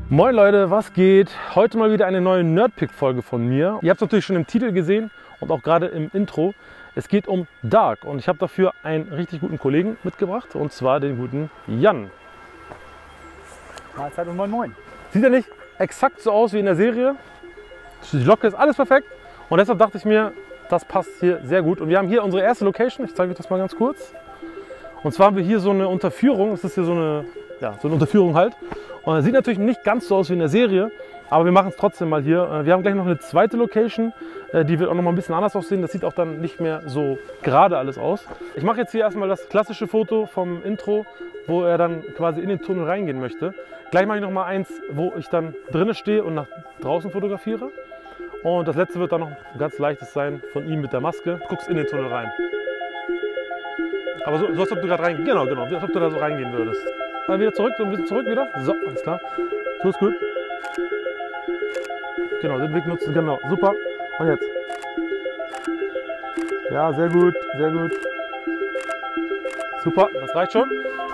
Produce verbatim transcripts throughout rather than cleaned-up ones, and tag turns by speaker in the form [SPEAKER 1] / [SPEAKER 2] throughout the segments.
[SPEAKER 1] Moin Leute, was geht? Heute mal wieder eine neue Nerdpick-Folge von mir. Ihr habt es natürlich schon im Titel gesehen und auch gerade im Intro. Es geht um Dark und ich habe dafür einen richtig guten Kollegen mitgebracht und zwar den guten Jan.
[SPEAKER 2] Mahlzeit und moin moin.
[SPEAKER 1] Sieht ja nicht exakt so aus wie in der Serie. Die Locke ist alles perfekt und deshalb dachte ich mir, das passt hier sehr gut. Und wir haben hier unsere erste Location. Ich zeige euch das mal ganz kurz. Und zwar haben wir hier so eine Unterführung. Es ist hier so eine, ja, so eine Unterführung halt. Und das sieht natürlich nicht ganz so aus wie in der Serie, aber wir machen es trotzdem mal hier. Wir haben gleich noch eine zweite Location, die wird auch noch mal ein bisschen anders aussehen. Das sieht auch dann nicht mehr so gerade alles aus. Ich mache jetzt hier erstmal das klassische Foto vom Intro, wo er dann quasi in den Tunnel reingehen möchte. Gleich mache ich noch mal eins, wo ich dann drinnen stehe und nach draußen fotografiere. Und das letzte wird dann noch ein ganz leichtes sein von ihm mit der Maske. Du guckst in den Tunnel rein. Aber so, so als ob du gerade reingehen, genau, genau, als ob du da so reingehen würdest. Mal wieder zurück, so ein bisschen zurück wieder. So, alles klar. So ist gut. Genau, den Weg nutzen, genau, super. Und jetzt. Ja, sehr gut, sehr gut. Super, das reicht schon.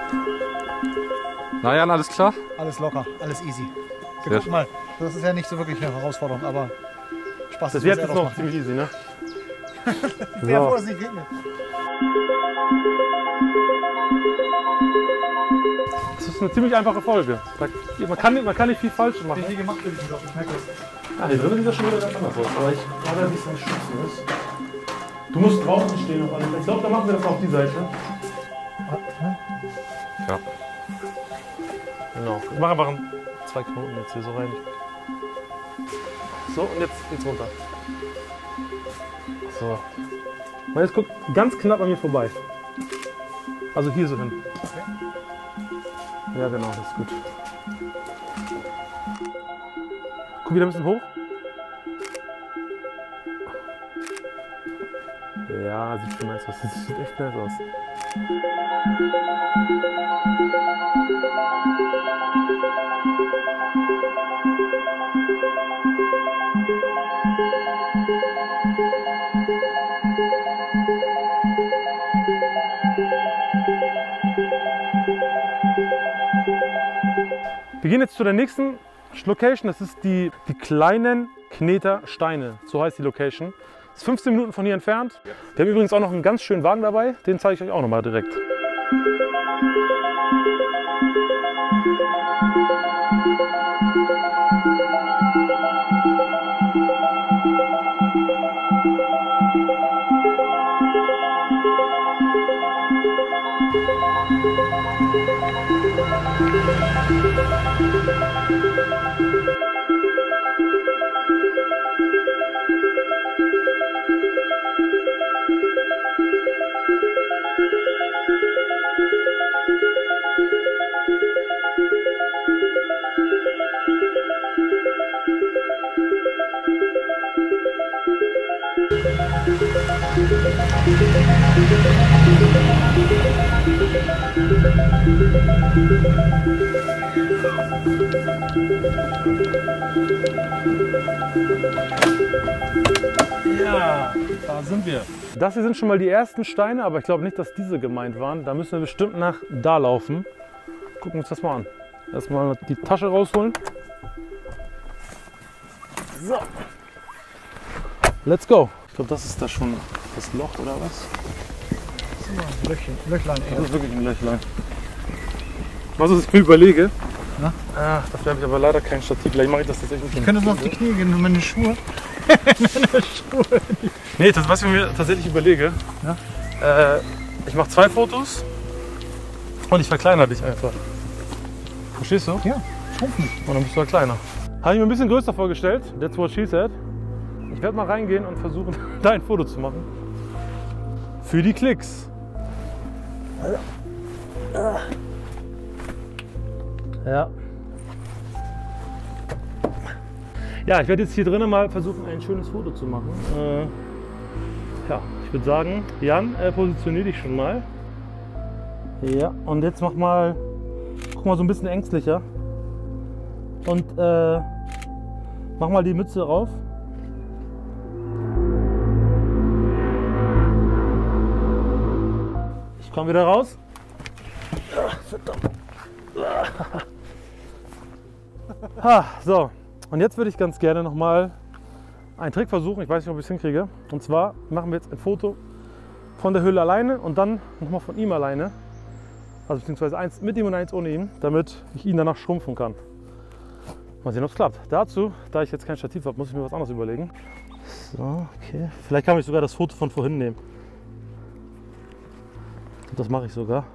[SPEAKER 3] Na Jan, alles klar?
[SPEAKER 2] Alles locker, alles easy.
[SPEAKER 3] Sehr
[SPEAKER 2] Guck mal, das ist ja nicht so wirklich eine Herausforderung, aber Spaß.
[SPEAKER 1] Das wird jetzt noch ziemlich easy, ne?
[SPEAKER 2] Wer
[SPEAKER 1] So.
[SPEAKER 2] vor es nicht regnet.
[SPEAKER 1] Das ist eine ziemlich einfache Folge. Man kann, nicht, man kann nicht viel falsch machen.
[SPEAKER 2] Wie gemacht will ich doch, ich merke das.
[SPEAKER 1] Ah, hier drin sieht das schon wieder ganz anders aus. Aber ich glaube, wie es nicht schützen ist. Du musst draußen stehen auf alle Fälle. Ich glaube, da machen wir das auf die Seite.
[SPEAKER 3] Ja.
[SPEAKER 1] Genau. Ich mache einfach zwei Knoten jetzt hier so rein. So, und jetzt geht's runter. So. Und jetzt guckt ganz knapp an mir vorbei. Also hier so hin. Ja, genau, das ist gut. Guck wieder ein bisschen hoch. Ja, sieht schon nice aus. Das sieht echt nice aus. Wir gehen jetzt zu der nächsten Location, das ist die, die kleinen Kneter Steine, so heißt die Location. Das ist fünfzehn Minuten von hier entfernt. Wir haben übrigens auch noch einen ganz schönen Wagen dabei, den zeige ich euch auch noch mal direkt. Ja, da sind wir. Das hier sind schon mal die ersten Steine, aber ich glaube nicht, dass diese gemeint waren. Da müssen wir bestimmt nach da laufen. Gucken wir uns das mal an. Erstmal die Tasche rausholen. So. Let's go. Ich glaube, das ist da schon das Loch, oder was?
[SPEAKER 2] Das ist ein Löchchen, Löchlein.
[SPEAKER 1] Das ist wirklich ein Löchlein. Was ich mir überlege,
[SPEAKER 2] Na?
[SPEAKER 1] ah, dafür habe ich aber leider kein Stativ. Vielleicht mache ich das tatsächlich mit
[SPEAKER 2] Ich könnte so auf die Knie gehen und meine Schuhe. meine Schuhe.
[SPEAKER 1] Nee, das, was ich mir tatsächlich überlege,
[SPEAKER 2] Ja?
[SPEAKER 1] äh, ich mache zwei Fotos und ich verkleinere dich einfach. Verstehst du?
[SPEAKER 2] Ja, schrumpf mich.
[SPEAKER 1] Und dann bist du halt kleiner. Habe ich mir ein bisschen größer vorgestellt. That's what she said. Ich werde mal reingehen und versuchen, da ein Foto zu machen. Für die Klicks. Ja. Ja, ich werde jetzt hier drinnen mal versuchen, ein schönes Foto zu machen. Äh, ja, ich würde sagen, Jan, äh, positionier dich schon mal. Ja, und jetzt mach mal, guck mal so ein bisschen ängstlicher. Und äh, mach mal die Mütze rauf. Ich komme wieder raus. Ach, verdammt. Ha, so, und jetzt würde ich ganz gerne nochmal einen Trick versuchen. Ich weiß nicht, ob ich es hinkriege. Und zwar machen wir jetzt ein Foto von der Höhle alleine und dann nochmal von ihm alleine. Also beziehungsweise eins mit ihm und eins ohne ihn, damit ich ihn danach schrumpfen kann. Mal sehen, ob es klappt. Dazu, da ich jetzt kein Stativ habe, muss ich mir was anderes überlegen. So, okay. Vielleicht kann ich sogar das Foto von vorhin nehmen. Und das mache ich sogar.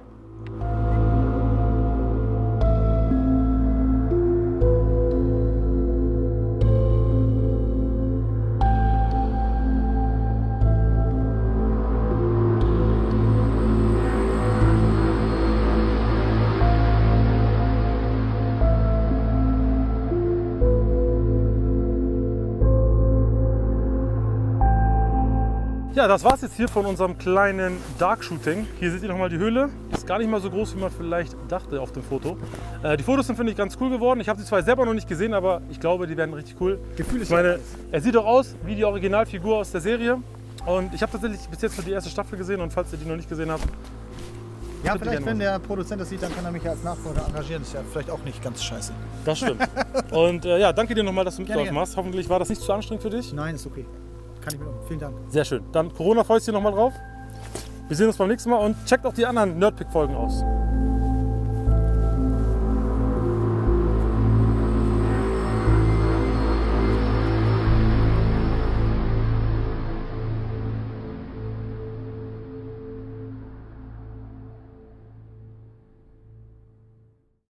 [SPEAKER 1] Ja, das war es jetzt hier von unserem kleinen Dark Shooting. Hier seht ihr nochmal die Höhle. Ist gar nicht mal so groß, wie man vielleicht dachte auf dem Foto. Äh, die Fotos sind, finde ich, ganz cool geworden. Ich habe sie zwar selber noch nicht gesehen, aber ich glaube, die werden richtig cool.
[SPEAKER 2] Gefühl ist
[SPEAKER 1] ich meine,
[SPEAKER 2] ja
[SPEAKER 1] er sieht doch aus wie die Originalfigur aus der Serie. Und ich habe tatsächlich bis jetzt nur die erste Staffel gesehen. Und falls ihr die noch nicht gesehen habt,
[SPEAKER 2] Ja,
[SPEAKER 1] die
[SPEAKER 2] vielleicht,
[SPEAKER 1] gerne
[SPEAKER 2] wenn
[SPEAKER 1] mal
[SPEAKER 2] der Produzent das sieht, dann kann er mich ja als Nachfolger engagieren. Das ist ja vielleicht auch nicht ganz scheiße.
[SPEAKER 1] das stimmt. Und äh, ja, danke dir nochmal, dass du
[SPEAKER 2] Gerne,
[SPEAKER 1] mitgelaufen hast. Hoffentlich war das nicht zu anstrengend für dich.
[SPEAKER 2] Nein, ist okay. Kann ich mir. Vielen Dank.
[SPEAKER 1] Sehr schön. Dann Corona-Fäustchen nochmal drauf. Wir sehen uns beim nächsten Mal und checkt auch die anderen Nerdpick-Folgen aus.